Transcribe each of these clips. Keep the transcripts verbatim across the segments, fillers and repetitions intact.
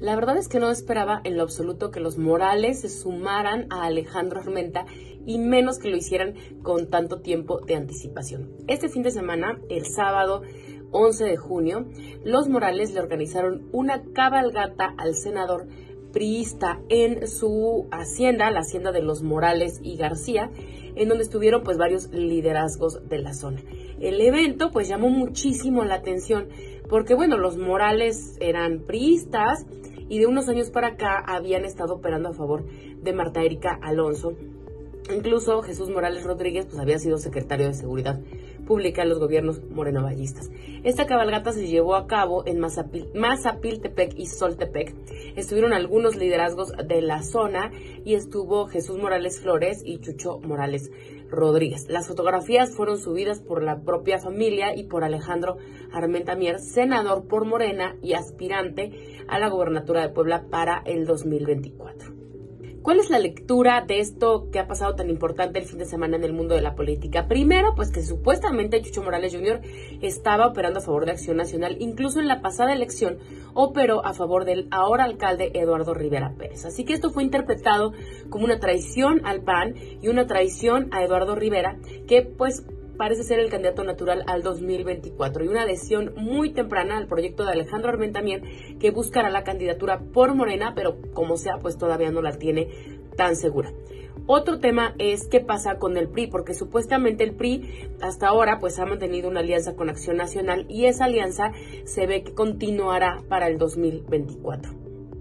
La verdad es que no esperaba en lo absoluto que los Morales se sumaran a Alejandro Armenta y menos que lo hicieran con tanto tiempo de anticipación. Este fin de semana, el sábado once de junio, los Morales le organizaron una cabalgata al senador priista en su hacienda, la hacienda de los Morales y García, en donde estuvieron pues varios liderazgos de la zona. El evento pues llamó muchísimo la atención porque bueno, los Morales eran priistas y de unos años para acá habían estado operando a favor de Marta Erika Alonso. Incluso Jesús Morales Rodríguez pues había sido secretario de Seguridad Pública en los gobiernos morenovallistas. Esta cabalgata se llevó a cabo en Mazapil, Mazapiltepec y Soltepec. Estuvieron algunos liderazgos de la zona y estuvo Jesús Morales Flores y Chucho Morales Rodríguez. Las fotografías fueron subidas por la propia familia y por Alejandro Armenta Mier, senador por Morena y aspirante a la gobernatura de Puebla para el dos mil veinticuatro. ¿Cuál es la lectura de esto que ha pasado tan importante el fin de semana en el mundo de la política? Primero, pues que supuestamente Chucho Morales junior estaba operando a favor de Acción Nacional, incluso en la pasada elección operó a favor del ahora alcalde Eduardo Rivera Pérez. Así que esto fue interpretado como una traición al P A N y una traición a Eduardo Rivera, que pues parece ser el candidato natural al dos mil veinticuatro y una adhesión muy temprana al proyecto de Alejandro Armenta Mier, que buscará la candidatura por Morena, pero como sea, pues todavía no la tiene tan segura. Otro tema es qué pasa con el P R I, porque supuestamente el P R I hasta ahora pues ha mantenido una alianza con Acción Nacional y esa alianza se ve que continuará para el dos mil veinticuatro.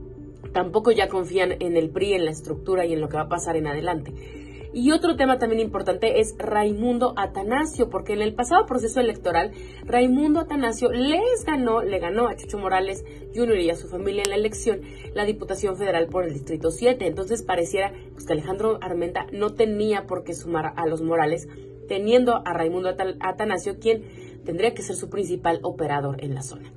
Tampoco ya confían en el P R I, en la estructura y en lo que va a pasar en adelante. Y otro tema también importante es Raimundo Atanasio, porque en el pasado proceso electoral, Raimundo Atanasio les ganó, le ganó a Chucho Morales junior y a su familia en la elección la Diputación Federal por el Distrito siete. Entonces pareciera pues, que Alejandro Armenta no tenía por qué sumar a los Morales, teniendo a Raimundo Atanasio, quien tendría que ser su principal operador en la zona.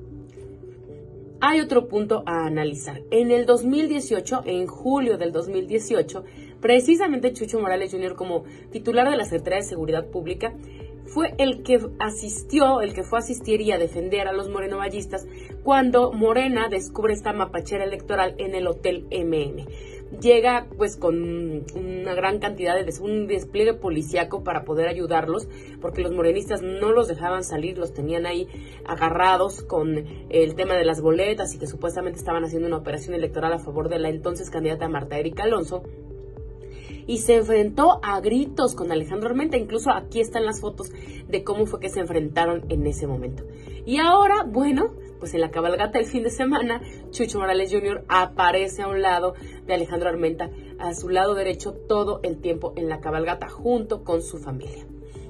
Hay otro punto a analizar. En el dos mil dieciocho, en julio del dos mil dieciocho, precisamente Chucho Morales junior como titular de la Secretaría de Seguridad Pública fue el que asistió, el que fue a asistir y a defender a los morenovallistas cuando Morena descubre esta mapachera electoral en el Hotel M M. Llega pues con una gran cantidad de un despliegue policíaco para poder ayudarlos, porque los morenistas no los dejaban salir, los tenían ahí agarrados con el tema de las boletas y que supuestamente estaban haciendo una operación electoral a favor de la entonces candidata Marta Erika Alonso. Y se enfrentó a gritos con Alejandro Armenta. Incluso aquí están las fotos de cómo fue que se enfrentaron en ese momento. Y ahora, bueno, pues en la cabalgata del fin de semana, Chucho Morales junior aparece a un lado de Alejandro Armenta, a su lado derecho todo el tiempo en la cabalgata, junto con su familia.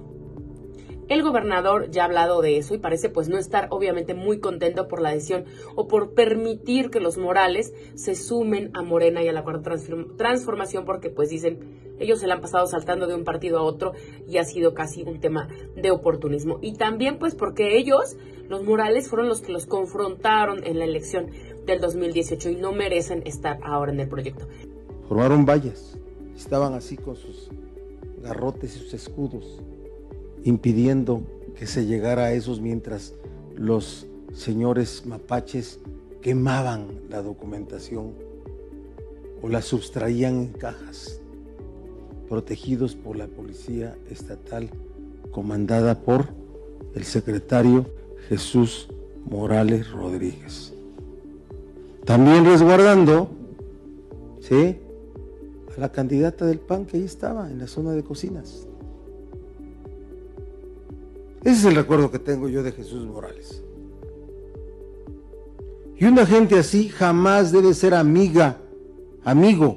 El gobernador ya ha hablado de eso y parece pues no estar obviamente muy contento por la decisión o por permitir que los Morales se sumen a Morena y a la Cuarta Transformación, porque pues dicen, ellos se la han pasado saltando de un partido a otro y ha sido casi un tema de oportunismo. Y también pues porque ellos, los Morales, fueron los que los confrontaron en la elección del dos mil dieciocho y no merecen estar ahora en el proyecto. Formaron vallas, estaban así con sus garrotes y sus escudos, impidiendo que se llegara a esos, mientras los señores mapaches quemaban la documentación o la sustraían en cajas, protegidos por la policía estatal comandada por el secretario Jesús Morales Rodríguez. También resguardando, ¿sí?, a la candidata del P A N, que ahí estaba en la zona de cocinas. Ese es el recuerdo que tengo yo de Jesús Morales. Y una gente así jamás debe ser amiga, amigo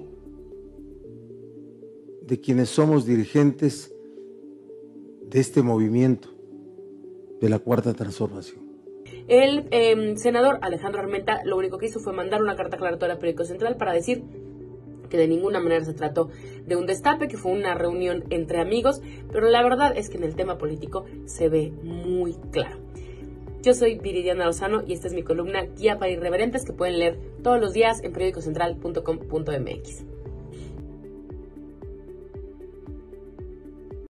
de quienes somos dirigentes de este movimiento de la Cuarta Transformación. El eh, senador Alejandro Armenta lo único que hizo fue mandar una carta aclaratoria al Periódico Central para decir que de ninguna manera se trató de un destape, que fue una reunión entre amigos, pero la verdad es que en el tema político se ve muy claro. Yo soy Viridiana Lozano y esta es mi columna Guía para Irreverentes, que pueden leer todos los días en periódico central punto com punto m x.